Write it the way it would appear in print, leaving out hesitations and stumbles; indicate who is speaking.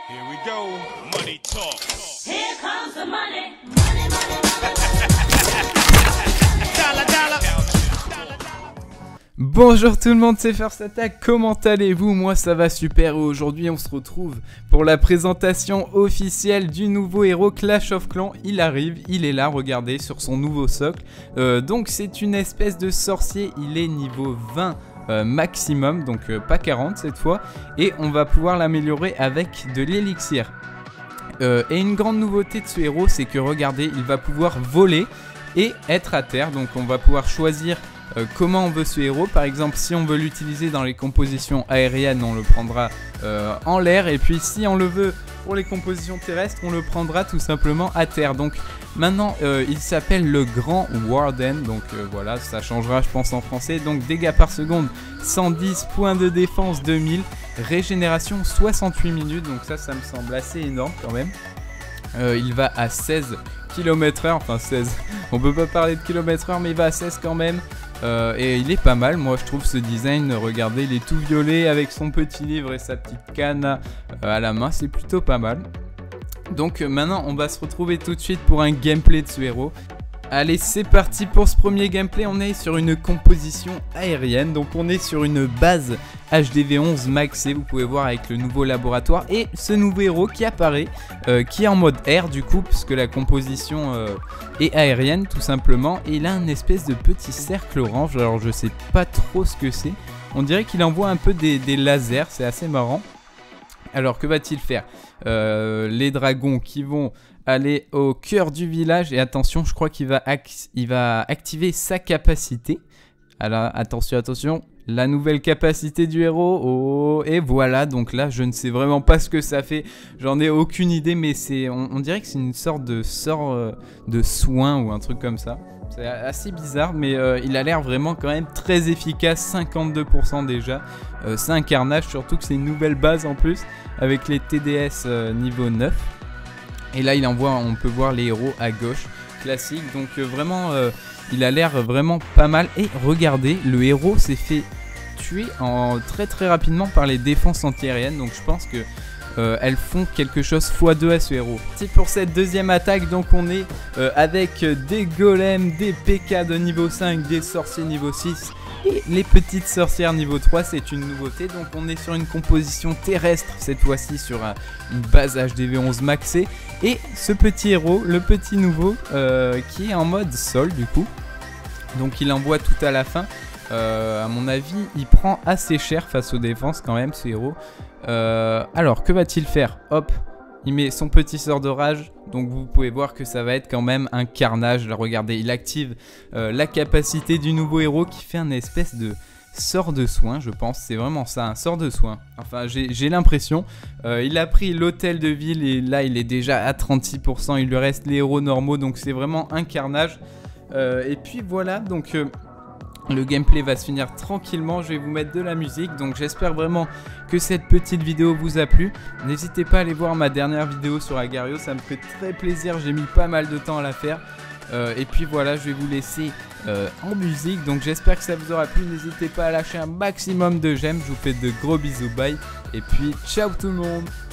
Speaker 1: Here we go. Money talk.
Speaker 2: Here comes the money. Money, money, money.
Speaker 1: Dollar, dollar.
Speaker 3: Bonjour tout le monde, c'est First Attack, comment allez-vous? Moi ça va super et aujourd'hui on se retrouve pour la présentation officielle du nouveau héros Clash of Clans. Il arrive, il est là, regardez, sur son nouveau socle. Donc c'est une espèce de sorcier, il est niveau 20 maximum, donc pas 40 cette fois. Et on va pouvoir l'améliorer avec de l'élixir. Et une grande nouveauté de ce héros, c'est que regardez, il va pouvoir voler et être à terre. Donc on va pouvoir choisir comment on veut ce héros. Par exemple, si on veut l'utiliser dans les compositions aériennes, on le prendra en l'air. Et puis si on le veut pour les compositions terrestres, on le prendra tout simplement à terre. Donc maintenant il s'appelle le Grand Warden. Donc voilà, ça changera je pense en français. Donc dégâts par seconde 110, points de défense 2000, régénération 68 minutes. Donc ça me semble assez énorme quand même. Il va à 16 km/h, enfin 16, on peut pas parler de km/h mais il va à 16 quand même. Et il est pas mal, moi je trouve ce design, regardez, il est tout violet avec son petit livre et sa petite canne à la main, c'est plutôt pas mal. Donc maintenant on va se retrouver tout de suite pour un gameplay de ce héros. Allez, c'est parti pour ce premier gameplay. On est sur une composition aérienne, donc on est sur une base HDV11 maxée, vous pouvez voir avec le nouveau laboratoire et ce nouveau héros qui apparaît, qui est en mode air du coup, puisque la composition est aérienne tout simplement. Et il a une espèce de petit cercle orange, alors je sais pas trop ce que c'est. On dirait qu'il envoie un peu des lasers, c'est assez marrant. Alors que va-t-il faire? Les dragons qui vont aller au cœur du village. Et attention, je crois qu'il va, activer sa capacité. Alors attention, la nouvelle capacité du héros. Oh, et voilà, donc là je ne sais vraiment pas ce que ça fait. J'en ai aucune idée, mais on dirait que c'est une sorte de sort de soin ou un truc comme ça. C'est assez bizarre, mais il a l'air vraiment quand même très efficace, 52% déjà. C'est un carnage, surtout que c'est une nouvelle base en plus, avec les TDS niveau 9. Et là il envoie, on peut voir les héros à gauche, classique. Donc vraiment, il a l'air vraiment pas mal. Et regardez, le héros s'est fait tuer très rapidement par les défenses antiaériennes. Donc je pense que elles font quelque chose x2 à ce héros. C'est pour cette deuxième attaque, donc on est avec des golems, des PK de niveau 5, des sorciers niveau 6 et les petites sorcières niveau 3, c'est une nouveauté. Donc on est sur une composition terrestre cette fois-ci, sur une base HDV11 maxée. Et ce petit héros, le petit nouveau, qui est en mode sol du coup. Donc il envoie tout à la fin. À mon avis, il prend assez cher face aux défenses quand même ce héros. Alors que va-t-il faire? Hop, il met son petit sort d'orage. Donc vous pouvez voir que ça va être quand même un carnage. Là, regardez, il active la capacité du nouveau héros qui fait un espèce de sort de soin, je pense. C'est vraiment ça, un sort de soin. Enfin, j'ai l'impression. Il a pris l'hôtel de ville et là il est déjà à 36%. Il lui reste les héros normaux, donc c'est vraiment un carnage. Et puis voilà, donc le gameplay va se finir tranquillement. Je vais vous mettre de la musique. Donc j'espère vraiment que cette petite vidéo vous a plu. N'hésitez pas à aller voir ma dernière vidéo sur Agario, ça me fait très plaisir. J'ai mis pas mal de temps à la faire. Et puis voilà, je vais vous laisser en musique. Donc j'espère que ça vous aura plu. N'hésitez pas à lâcher un maximum de j'aime. Je vous fais de gros bisous, bye. Et puis ciao tout le monde.